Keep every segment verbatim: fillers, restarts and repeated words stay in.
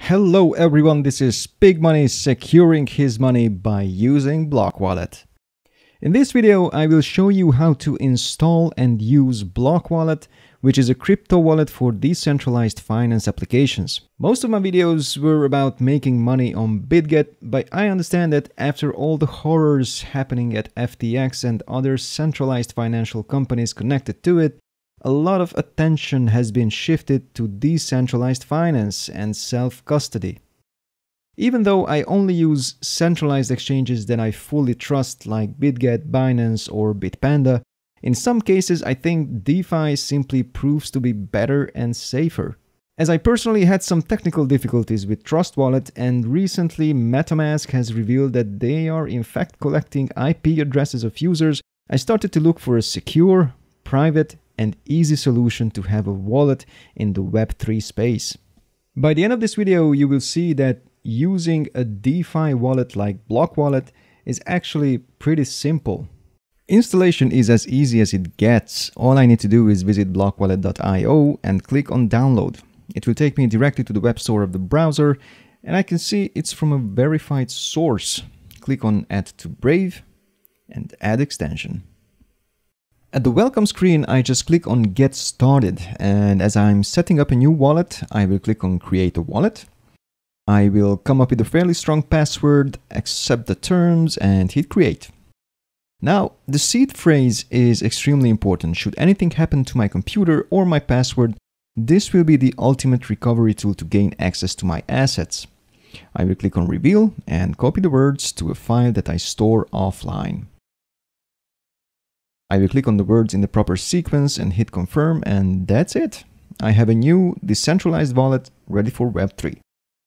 Hello everyone, this is Big Money securing his money by using BlockWallet. In this video, I will show you how to install and use BlockWallet, which is a crypto wallet for decentralized finance applications. Most of my videos were about making money on BitGet, but I understand that after all the horrors happening at F T X and other centralized financial companies connected to it, a lot of attention has been shifted to decentralized finance and self-custody. Even though I only use centralized exchanges that I fully trust like BitGet, Binance or Bitpanda, in some cases I think DeFi simply proves to be better and safer. As I personally had some technical difficulties with Trust Wallet, and recently MetaMask has revealed that they are in fact collecting I P addresses of users, I started to look for a secure, private and easy solution to have a wallet in the Web three space. By the end of this video, you will see that using a DeFi wallet like BlockWallet is actually pretty simple. Installation is as easy as it gets. All I need to do is visit block wallet dot i o and click on download. It will take me directly to the web store of the browser, and I can see it's from a verified source. Click on add to Brave and add extension. At the welcome screen, I just click on Get Started, and as I'm setting up a new wallet, I will click on Create a Wallet. I will come up with a fairly strong password, accept the terms, and hit Create. Now, the seed phrase is extremely important. Should anything happen to my computer or my password, this will be the ultimate recovery tool to gain access to my assets. I will click on Reveal and copy the words to a file that I store offline. I will click on the words in the proper sequence and hit confirm, and that's it. I have a new decentralized wallet ready for Web three.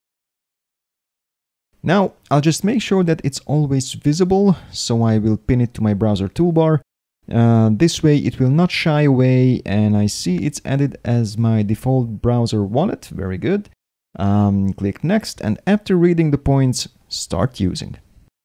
Now, I'll just make sure that it's always visible, so I will pin it to my browser toolbar. Uh, this way it will not shy away, and I see it's added as my default browser wallet. Very good. Um, click next, and after reading the points, start using.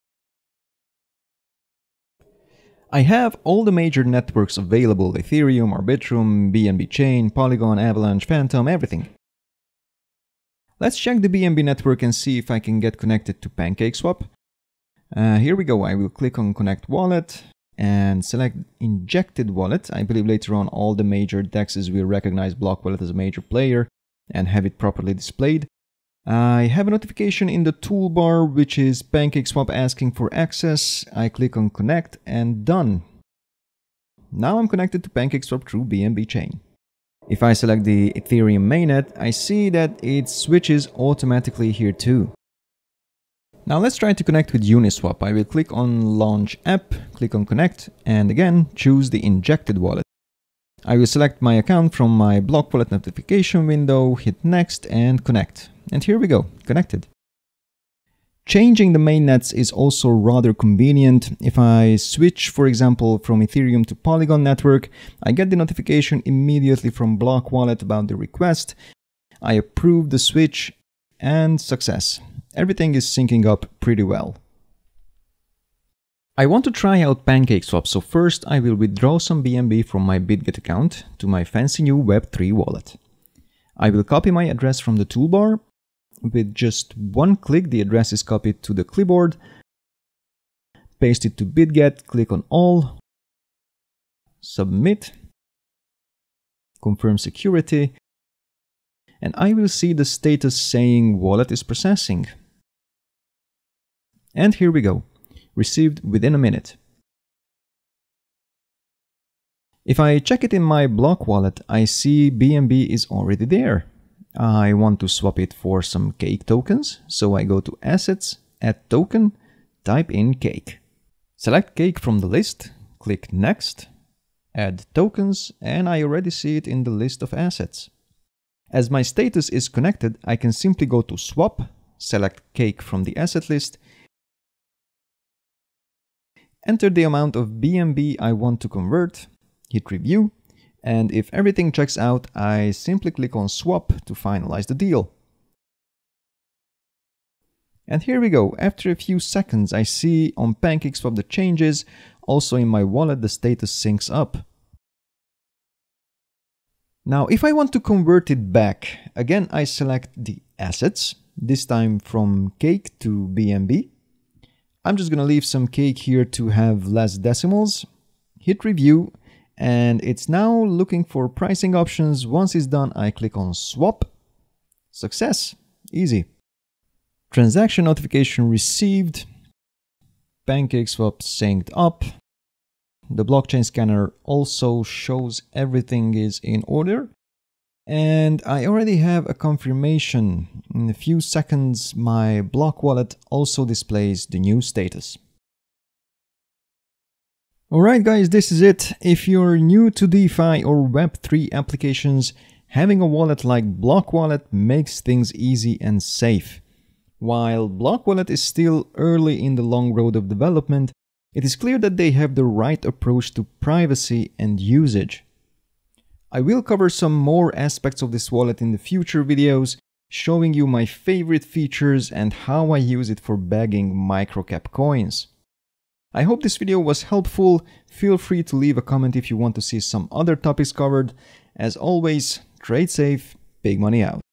I have all the major networks available: Ethereum, Arbitrum, B N B Chain, Polygon, Avalanche, Phantom, everything. Let's check the B N B network and see if I can get connected to PancakeSwap. Uh, here we go. I will click on Connect Wallet and select Injected Wallet. I believe later on all the major D E Xs will recognize BlockWallet as a major player and have it properly displayed. I have a notification in the toolbar which is PancakeSwap asking for access. I click on Connect and done. Now I'm connected to PancakeSwap through B N B Chain. If I select the Ethereum mainnet, I see that it switches automatically here too. Now let's try to connect with UniSwap. I will click on Launch App, click on Connect, and again choose the Injected Wallet. I will select my account from my BlockWallet notification window, hit Next and Connect. And here we go, connected. Changing the mainnets is also rather convenient. If I switch, for example, from Ethereum to Polygon network, I get the notification immediately from BlockWallet about the request. I approve the switch and success. Everything is syncing up pretty well. I want to try out PancakeSwap, so first I will withdraw some B N B from my BitGet account to my fancy new Web three wallet. I will copy my address from the toolbar. With just one click, the address is copied to the clipboard. Paste it to BitGet, click on All, Submit, Confirm Security, and I will see the status saying Wallet is processing. And here we go, received within a minute. If I check it in my BlockWallet, I see B N B is already there. I want to swap it for some Cake tokens, so I go to Assets, Add Token, type in Cake. Select Cake from the list, click Next, Add Tokens, and I already see it in the list of assets. As my status is connected, I can simply go to Swap, select Cake from the asset list, enter the amount of B N B I want to convert, hit Review, and if everything checks out, I simply click on Swap to finalize the deal. And here we go. After a few seconds, I see on PancakeSwap the changes. Also in my wallet, the status syncs up. Now, if I want to convert it back, again, I select the assets, this time from cake to B N B. I'm just gonna leave some cake here to have less decimals. Hit review, and it's now looking for pricing options. Once it's done, I click on swap. Success, easy. Transaction notification received. PancakeSwap synced up. The blockchain scanner also shows everything is in order. And I already have a confirmation. In a few seconds, my BlockWallet also displays the new status. Alright guys, this is it. If you're new to DeFi or Web three applications, having a wallet like BlockWallet makes things easy and safe. While BlockWallet is still early in the long road of development, it is clear that they have the right approach to privacy and usage. I will cover some more aspects of this wallet in the future videos, showing you my favorite features and how I use it for bagging microcap coins. I hope this video was helpful. Feel free to leave a comment if you want to see some other topics covered. As always, trade safe, big money out.